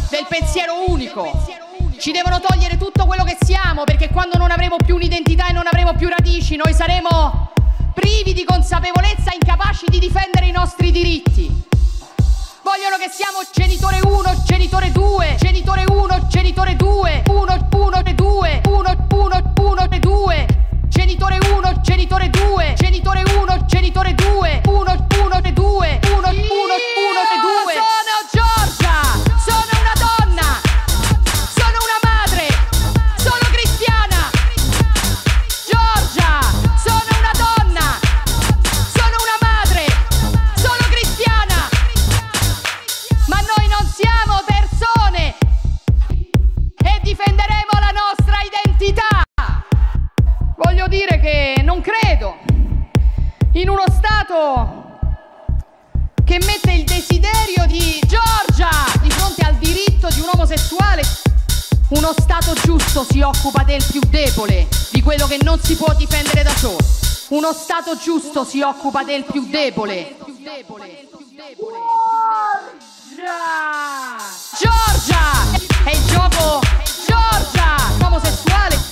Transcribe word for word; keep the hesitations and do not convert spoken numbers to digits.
del pensiero unico. Ci devono togliere tutto quello che siamo, perché quando non avremo più un'identità e non avremo più radici, noi saremo privi di consapevolezza, incapaci di difendere i nostri diritti. Vogliono che siamo genitore uno, genitore due, genitore uno, genitore due, uno, uno e due, uno, uno, uno e due, genitore uno, genitore due, genitore uno, genitore due, uno, uno e due, uno, uno, uno e due. Sono Giorgia, sono una donna, sono una madre, sono cristiana. Giorgia, sono una donna, sono una madre, sono cristiana. Ma noi non siamo persone e difenderemo la nostra identità. Voglio dire che non credo in uno Stato che mette il desiderio di Giorgia di fronte al diritto di un omosessuale. Uno Stato giusto si occupa del più debole, di quello che non si può difendere da solo. Uno Stato giusto si occupa del più debole. Giorgia! È il gioco Giorgia! Omosessuale